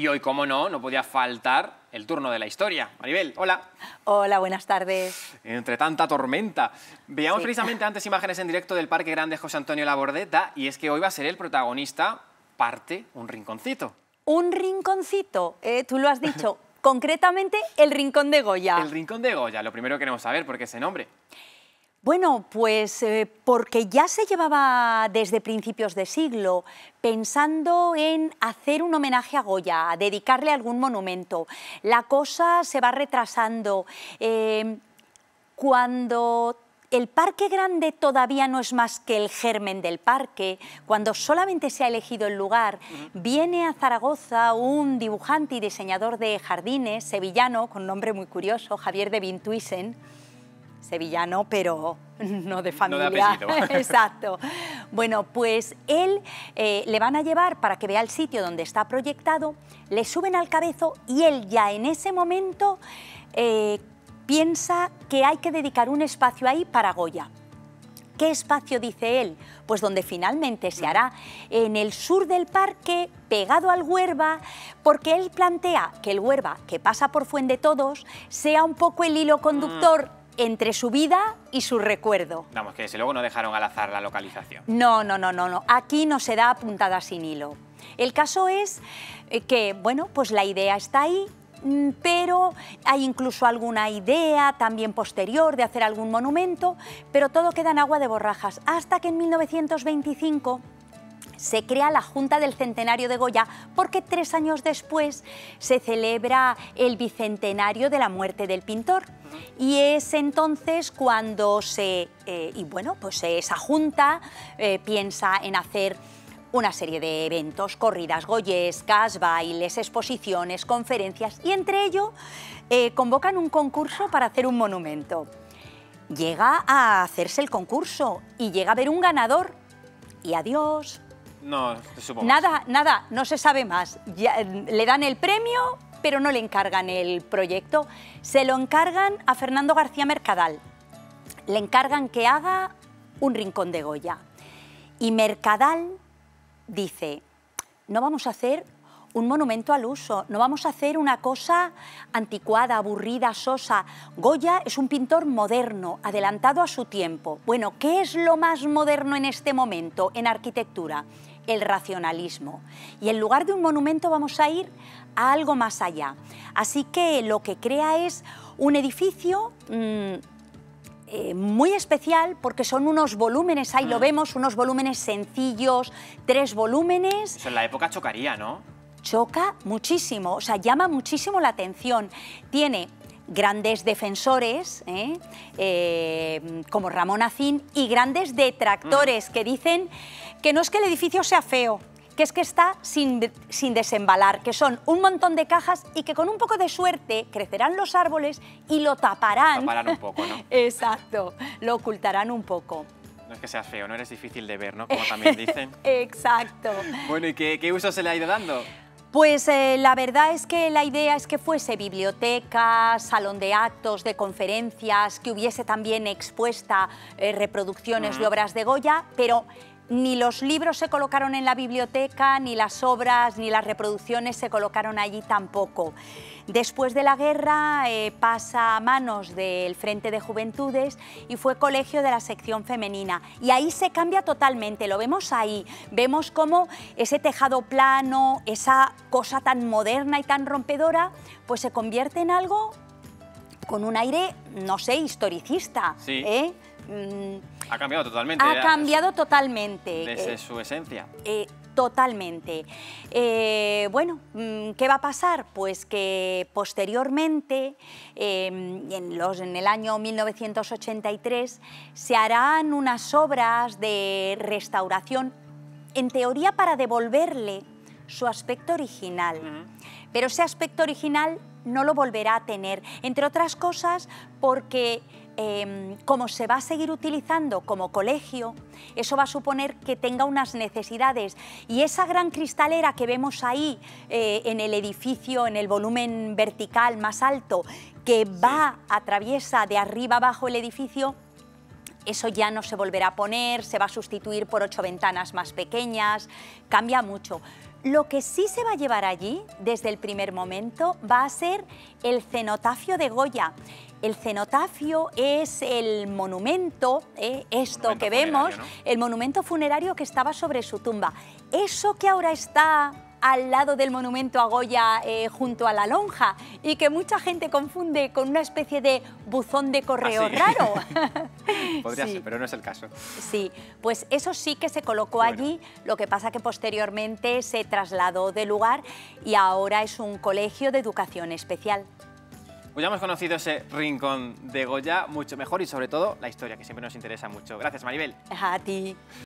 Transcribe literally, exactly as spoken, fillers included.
Y hoy, como no, no podía faltar el turno de la historia. Maribel, hola. Hola, buenas tardes. Entre tanta tormenta. Veíamos Sí. precisamente antes imágenes en directo del Parque Grande José Antonio Labordeta y es que hoy va a ser el protagonista, parte, un rinconcito. Un rinconcito, eh, tú lo has dicho, concretamente el Rincón de Goya. El Rincón de Goya, lo primero que queremos saber, ¿por qué ese nombre? Bueno, pues eh, porque ya se llevaba desde principios de siglo pensando en hacer un homenaje a Goya, a dedicarle algún monumento. La cosa se va retrasando. Eh, cuando el Parque Grande todavía no es más que el germen del parque, cuando solamente se ha elegido el lugar, uh-huh. viene a Zaragoza un dibujante y diseñador de jardines sevillano, con nombre muy curioso, Javier de Vintuisen, sevillano, pero no de familia. No de apellido. Exacto. Bueno, pues él eh, le van a llevar para que vea el sitio donde está proyectado, le suben al cabezo y él ya en ese momento eh, piensa que hay que dedicar un espacio ahí para Goya. ¿Qué espacio dice él? Pues donde finalmente se hará, en el sur del parque, pegado al Huerva, porque él plantea que el Huerva, que pasa por Fuendetodos, sea un poco el hilo conductor mm. entre su vida y su recuerdo. Vamos, que desde luego no dejaron al azar la localización. No, no, no, no, no. Aquí no se da puntada sin hilo. El caso es que, bueno, pues la idea está ahí, pero hay incluso alguna idea también posterior de hacer algún monumento, pero todo queda en agua de borrajas, hasta que en mil novecientos veinticinco se crea la Junta del Centenario de Goya, porque tres años después se celebra el bicentenario de la muerte del pintor. Y es entonces cuando se, eh, y bueno, pues esa Junta eh, piensa en hacer una serie de eventos, corridas goyescas, bailes, exposiciones, conferencias, y entre ello eh, convocan un concurso para hacer un monumento. Llega a hacerse el concurso y llega a haber un ganador y adiós. No, te supongo. Nada, nada, no se sabe más. Ya, le dan el premio, pero no le encargan el proyecto. Se lo encargan a Fernando García Mercadal. Le encargan que haga un Rincón de Goya. Y Mercadal dice, no vamos a hacer un monumento al uso, no vamos a hacer una cosa anticuada, aburrida, sosa. Goya es un pintor moderno, adelantado a su tiempo. Bueno, ¿qué es lo más moderno en este momento en arquitectura? El racionalismo. Y en lugar de un monumento vamos a ir a algo más allá. Así que lo que crea es un edificio mmm, Eh, muy especial, porque son unos volúmenes, ahí mm. lo vemos, unos volúmenes sencillos, tres volúmenes. Eso en la época chocaría, ¿no? Choca muchísimo, o sea, llama muchísimo la atención. Tiene grandes defensores, ¿eh? Eh, como Ramón Acín, y grandes detractores mm. que dicen que no es que el edificio sea feo, que es que está sin, sin desembalar, que son un montón de cajas y que con un poco de suerte crecerán los árboles y lo taparán. Taparán un poco, ¿no? Exacto, lo ocultarán un poco. No es que sea feo, no eres difícil de ver, ¿no? Como también dicen. Exacto. Bueno, ¿y qué, qué uso se le ha ido dando? Pues eh, la verdad es que la idea es que fuese biblioteca, salón de actos, de conferencias, que hubiese también expuesta eh, reproducciones uh-huh. de obras de Goya, pero ni los libros se colocaron en la biblioteca, ni las obras, ni las reproducciones se colocaron allí tampoco. Después de la guerra eh, pasa a manos del Frente de Juventudes y fue colegio de la sección femenina. Y ahí se cambia totalmente, lo vemos ahí. Vemos cómo ese tejado plano, esa cosa tan moderna y tan rompedora, pues se convierte en algo con un aire, no sé, historicista. Sí. ¿eh? Ha cambiado totalmente. Ha cambiado totalmente. Desde eh, su esencia. Eh, totalmente. Eh, bueno, ¿qué va a pasar? Pues que posteriormente, eh, en, los, en el año mil novecientos ochenta y tres, se harán unas obras de restauración, en teoría para devolverle su aspecto original. Uh-huh. Pero ese aspecto original no lo volverá a tener, entre otras cosas porque eh, como se va a seguir utilizando como colegio, eso va a suponer que tenga unas necesidades, y esa gran cristalera que vemos ahí eh, en el edificio, en el volumen vertical más alto, que va, atraviesa de arriba abajo el edificio, eso ya no se volverá a poner, se va a sustituir por ocho ventanas más pequeñas, cambia mucho. Lo que sí se va a llevar allí, desde el primer momento, va a ser el cenotafio de Goya. El cenotafio es el monumento, eh, esto Monumento que vemos, funerario, ¿no? el monumento funerario que estaba sobre su tumba. Eso que ahora está al lado del monumento a Goya, eh, junto a la lonja, y que mucha gente confunde con una especie de buzón de correo ¿Ah, sí? raro. Podría Sí. ser, pero no es el caso. Sí, pues eso sí que se colocó Bueno. allí, lo que pasa que posteriormente se trasladó de lugar y ahora es un colegio de educación especial. Pues ya hemos conocido ese rincón de Goya mucho mejor y sobre todo la historia, que siempre nos interesa mucho. Gracias, Maribel. A ti.